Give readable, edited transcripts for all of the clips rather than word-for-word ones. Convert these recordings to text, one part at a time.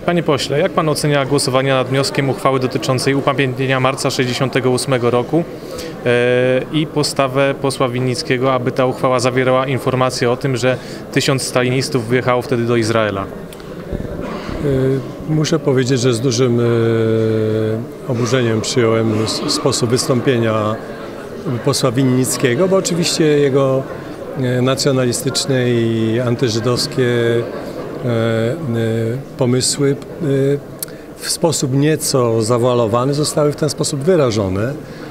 Panie pośle, jak pan ocenia głosowania nad wnioskiem uchwały dotyczącej upamiętnienia marca 1968 roku i postawę posła Winnickiego, aby ta uchwała zawierała informację o tym, że 1000 stalinistów wyjechało wtedy do Izraela? Muszę powiedzieć, że z dużym oburzeniem przyjąłem sposób wystąpienia posła Winnickiego, bo oczywiście jego nacjonalistyczne i antyżydowskie pomysły w sposób nieco zawualowany zostały w ten sposób wyrażone.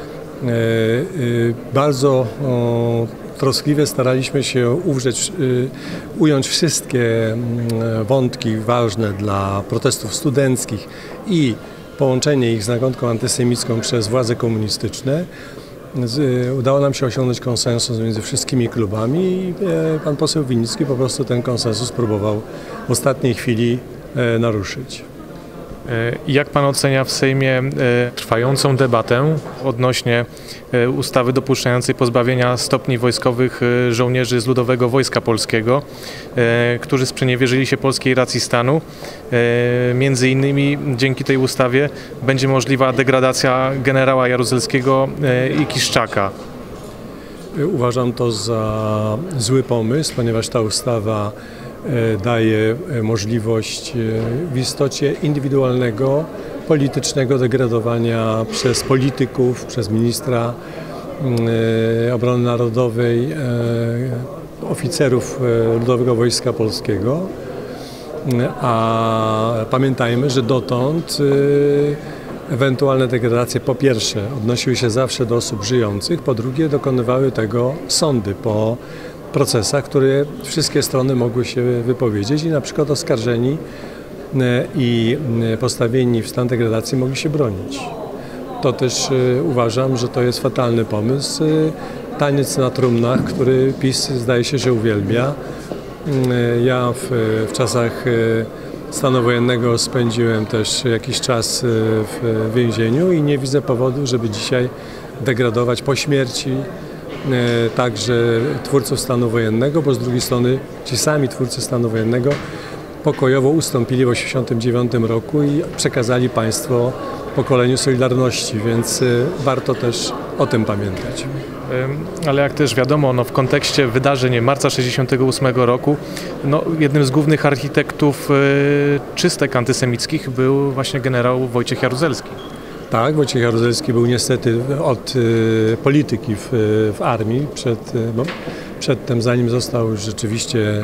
Bardzo troskliwie staraliśmy się ująć wszystkie wątki ważne dla protestów studenckich i połączenie ich z nagonką antysemicką przez władze komunistyczne. Udało nam się osiągnąć konsensus między wszystkimi klubami i pan poseł Winnicki po prostu ten konsensus próbował w ostatniej chwili naruszyć. Jak pan ocenia w Sejmie trwającą debatę odnośnie ustawy dopuszczającej pozbawienia stopni wojskowych żołnierzy z Ludowego Wojska Polskiego, którzy sprzeniewierzyli się polskiej racji stanu? Między innymi dzięki tej ustawie będzie możliwa degradacja generała Jaruzelskiego i Kiszczaka. Uważam to za zły pomysł, ponieważ ta ustawa daje możliwość w istocie indywidualnego, politycznego degradowania przez polityków, przez ministra obrony narodowej, oficerów Ludowego Wojska Polskiego. A pamiętajmy, że dotąd ewentualne degradacje po pierwsze odnosiły się zawsze do osób żyjących, po drugie dokonywały tego sądy po procesach, które wszystkie strony mogły się wypowiedzieć i na przykład oskarżeni i postawieni w stan degradacji mogli się bronić. To też uważam, że to jest fatalny pomysł. Taniec na trumnach, który PiS zdaje się, że uwielbia. Ja w czasach stanu wojennego spędziłem też jakiś czas w więzieniu i nie widzę powodu, żeby dzisiaj degradować po śmierci także twórców stanu wojennego, bo z drugiej strony ci sami twórcy stanu wojennego pokojowo ustąpili w 1989 roku i przekazali państwo pokoleniu Solidarności, więc warto też o tym pamiętać. Ale jak też wiadomo, w kontekście wydarzeń marca 1968 roku jednym z głównych architektów czystek antysemickich był właśnie generał Wojciech Jaruzelski. Tak, Wojciech Jaruzelski był niestety od polityki w armii, przedtem zanim został rzeczywiście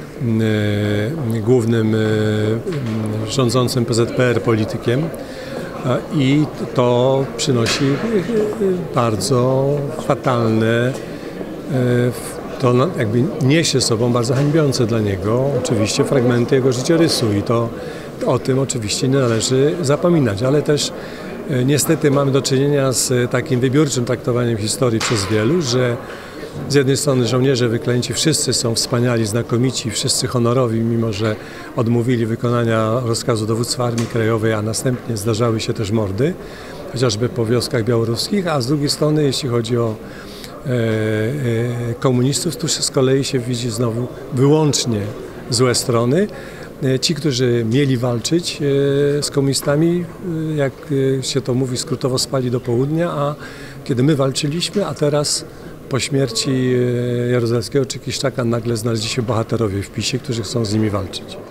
głównym rządzącym PZPR politykiem i to przynosi bardzo fatalne, to jakby niesie sobą bardzo hańbiące dla niego oczywiście fragmenty jego życiorysu i to o tym oczywiście nie należy zapominać, ale też niestety mamy do czynienia z takim wybiórczym traktowaniem historii przez wielu, że z jednej strony żołnierze wyklęci wszyscy są wspaniali, znakomici, wszyscy honorowi, mimo że odmówili wykonania rozkazu dowództwa Armii Krajowej, a następnie zdarzały się też mordy, chociażby po wioskach białoruskich, a z drugiej strony, jeśli chodzi o komunistów, tu z kolei się widzi znowu wyłącznie złe strony. Ci, którzy mieli walczyć z komunistami, jak się to mówi skrótowo, spali do południa, a kiedy my walczyliśmy, a teraz po śmierci Jaruzelskiego czy Kiszczaka nagle znaleźli się bohaterowie w PiS-ie, którzy chcą z nimi walczyć.